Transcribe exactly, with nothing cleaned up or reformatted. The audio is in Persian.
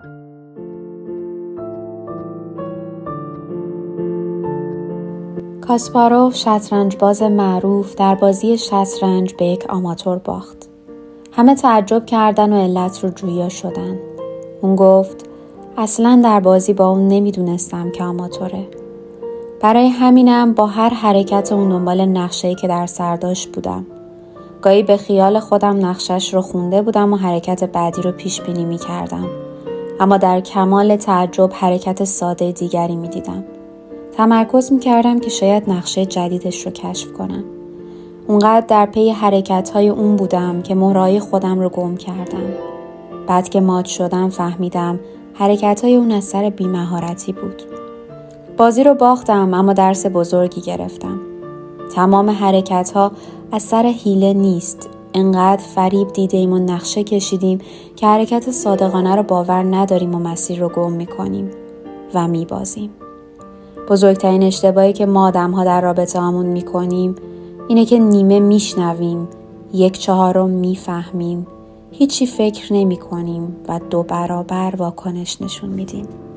کاسپاروف شطرنج باز معروف در بازی شطرنج به یک آماتور باخت. همه تعجب کردن و علت رو جویا شدن. اون گفت اصلاً در بازی با اون نمیدونستم که آماتوره. برای همینم با هر حرکت اون دنبال نقشه‌ای که در سر داشت بودم. گاهی به خیال خودم نقشش رو خونده بودم و حرکت بعدی رو پیش بینی می کردم. اما در کمال تعجب حرکت ساده دیگری می دیدم. تمرکز می کردم که شاید نقشه جدیدش رو کشف کنم. اونقدر در پی حرکت‌های اون بودم که مهرهای خودم رو گم کردم. بعد که مات شدم فهمیدم حرکت‌های اون از سر بی‌مهارتی بود. بازی رو باختم اما درس بزرگی گرفتم. تمام حرکت‌ها از سر حیله نیست. انقدر فریب دیدیم و نقشه کشیدیم که حرکت صادقانه رو باور نداریم و مسیر رو گم می‌کنیم و می‌بازیم. بزرگترین اشتباهی که ما آدم‌ها در رابطه هامون می‌کنیم اینه که نیمه میشنویم، یک چهارم میفهمیم، هیچی فکر نمی‌کنیم و دو برابر واکنش نشون میدیم.